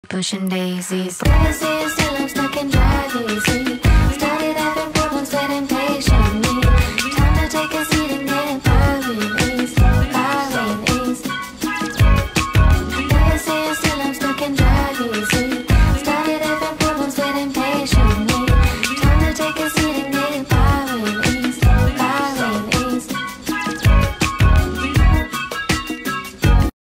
pushing daisies. Daisies till I'm stuck in Jersey.